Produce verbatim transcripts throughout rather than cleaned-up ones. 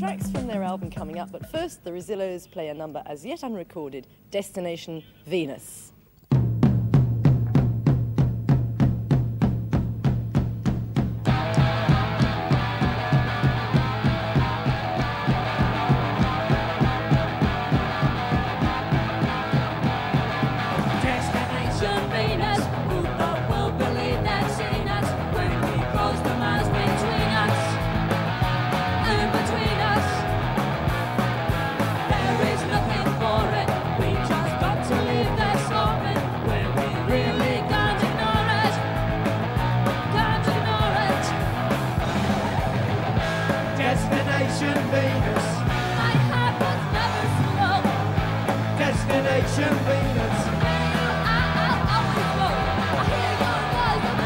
tracks from their album coming up, but first the Rezillos play a number as yet unrecorded, Destination Venus. Destination Venus. My heart was never slow. Destination Venus. I'll always go. I hear your voice on the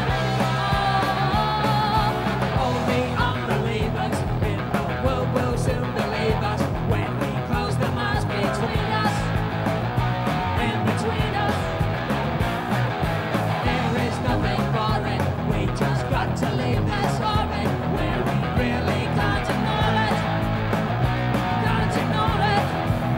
radio. Only unbelievers in the world will soon believe us when we close the miles between us. In between us, there is nothing for it. We just got to leave this orbit where we really can't ignore it. Can't ignore it.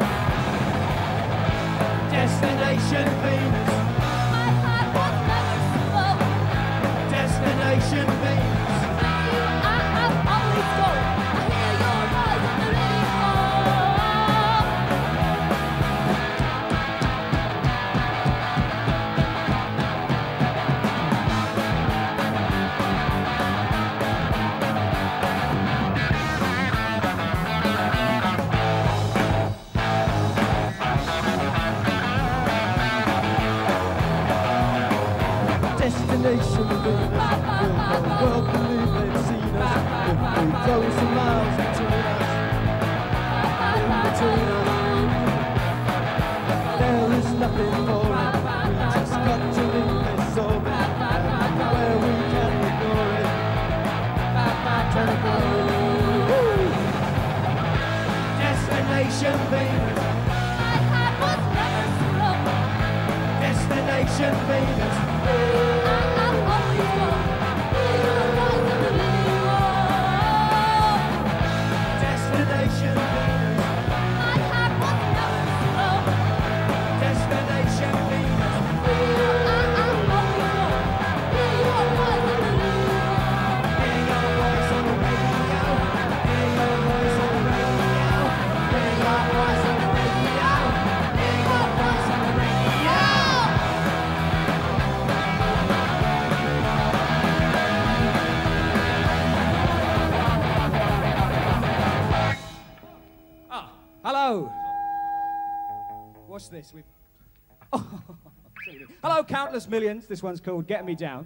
Destination Venus. My heart was never slow. Destination Venus. I'll always go. I hear your voice on the radio. Destination Venus. Will the world believe they've seen us if we close the miles between us? In between us, there is nothing for it. We just got to leave this orbit and where we can ignore it. Can ignore it. Destination Venus. My heart was never slow. Destination Venus. I'll always go. Hear your voice on the radio. Destination Venus. My heart was never slow. Destination Venus. I'll always go. Hear your voice on the radio. Hear your voice on the radio. Hear your voice on the radio. Hear your voice on the radio. Hear your voice on the radio. Ah, hello. What's this? We've... Oh, hello, Countless Millions. This one's called Get Me Down.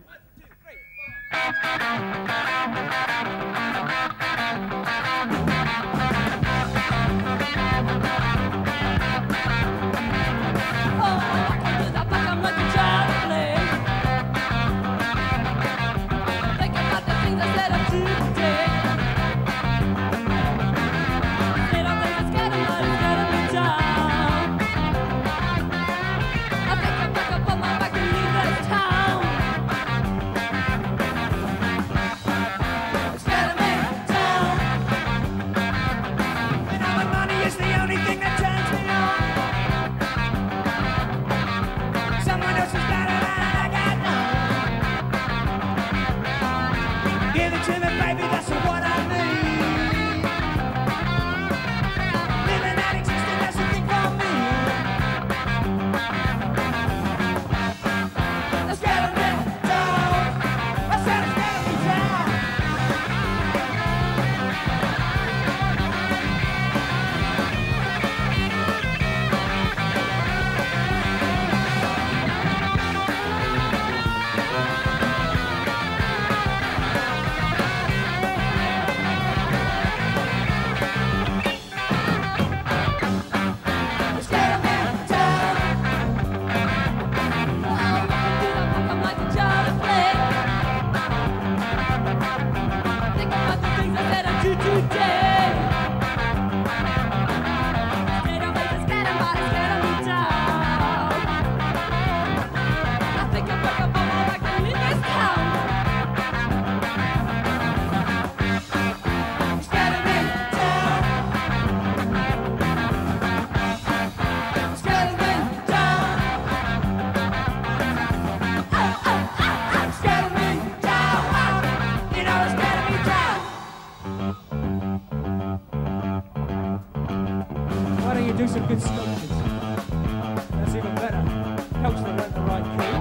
do some good sculptures. That's even better. Helps them learn the right key.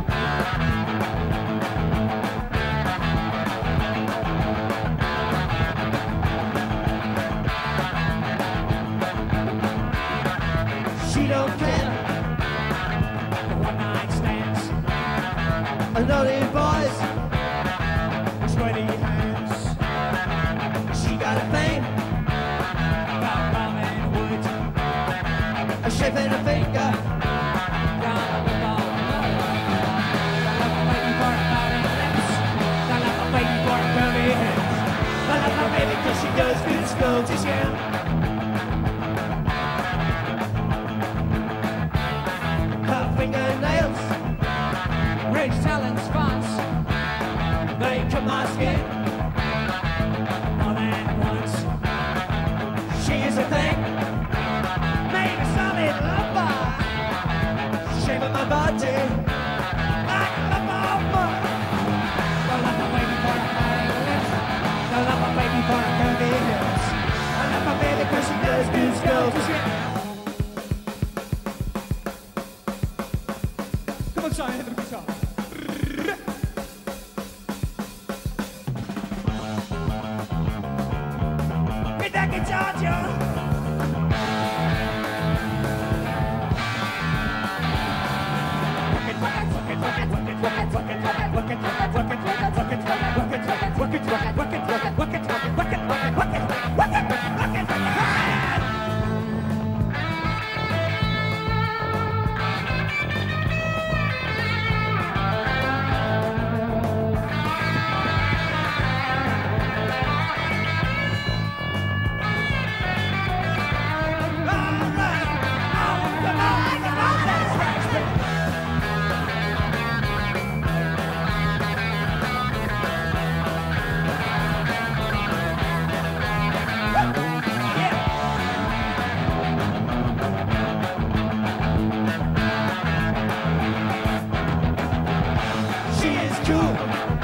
She don't care. The one night stands. And naughty boys. Sweaty hands. She got a thing. About rum and wood. A shape in her finger. Down on the ball. I love a baby for her body lips. I love a baby for her curly hips. I love my baby cause she does good sculptures, yeah. Her fingernails. Rich talent spots. They cut my skin. More than once. She is a thing. Made a solid lover. Shape of my body. Like a mama. I love my baby for her body lips. I love my baby for her curly hips. I love my baby cause she does good sculptures, yeah. Come on, Simon, hit the guitar. Hit that guitar, John. She is cool.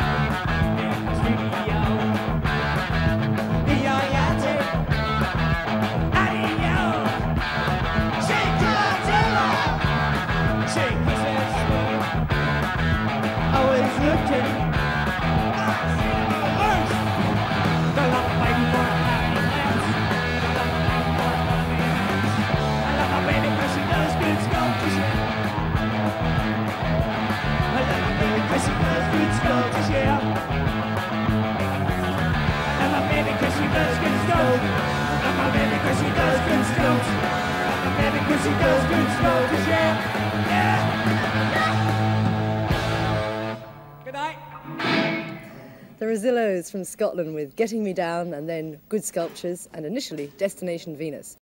Always looking. Cause she does good sculptures, yeah. And my baby cause she does good sculptures. And my baby cause she does good sculptures. And my baby cause she does good sculptures, yeah. Yeah. Good night. The Rezillos from Scotland with Getting Me Down and then Good Sculptures and initially Destination Venus.